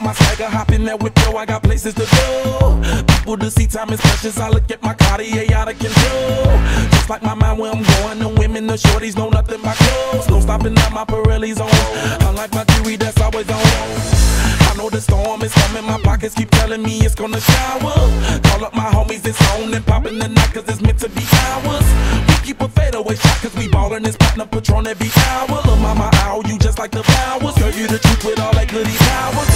my swagger, hop in that whip, yo, I got places to go. People to see, time is precious. I look at my Cartier out of control. Just like my mind where I'm going, the women, the shorties know nothing but clothes. No stopping at my Pirelli's on. Unlike my jewelry that's always on. I know the storm is coming, my pockets keep telling me it's gonna shower. Call up my homies, it's on and popping the night cause it's meant to be ours. We keep a fadeaway shot cause we ballin' this platinum Patron every hour. Lil' mama, ow, you just like the flowers. Girl, you the truth with all that goody power.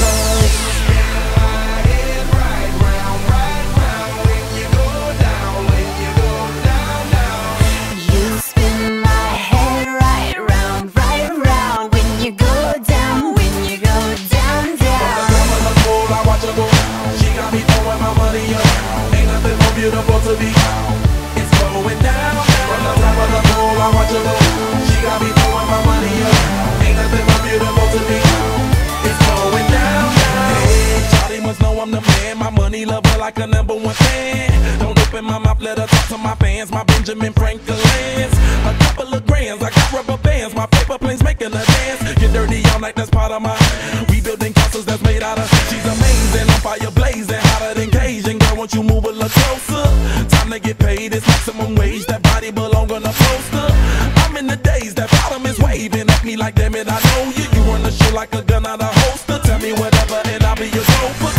Beautiful to be, it's going down. From the top of the pool, I watch her go. She got me throwing my money up. Ain't nothing more beautiful to be, it's going down. Hey, Charlie must know I'm the man. My money lover like a #1 fan. Don't open my mouth, let her talk to my fans. My Benjamin Franklin's, a couple of grands. I got rubber bands. My paper planes making a dance. Get dirty all night, that's part of my. We building castles that's made out of. She's amazing, on fire blazing, hotter than Cajun. Girl, won't you move a little closer? Time to get paid, it's maximum wage. That body belong on a poster. I'm in the days, that bottom is waving at me like, damn it, I know you. You run the show like a gun out of holster. Tell me whatever and I'll be your chauffeur.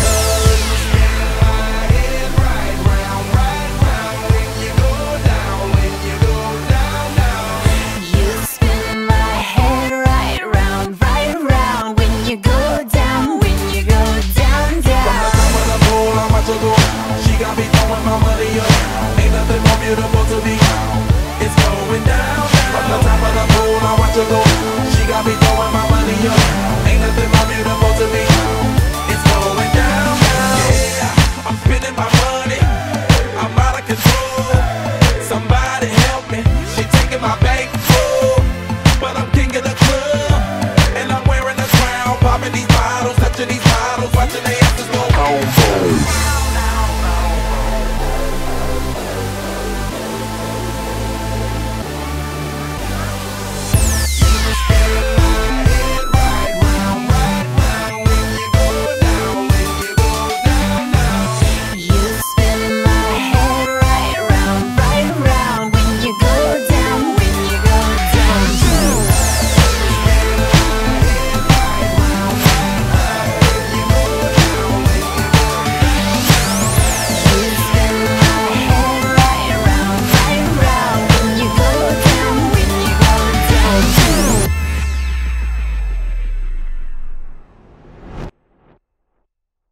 Beautiful to be, it's going down. From the top of the pool, I watch her go. She got me throwing my money up. Ain't nothing more beautiful to me, it's going down. Yeah, I'm spending my money, I'm out of control. Somebody help me, she taking my bank full. But I'm king of the club, and I'm wearing a crown. Popping these bottles, touching these bottles, watching they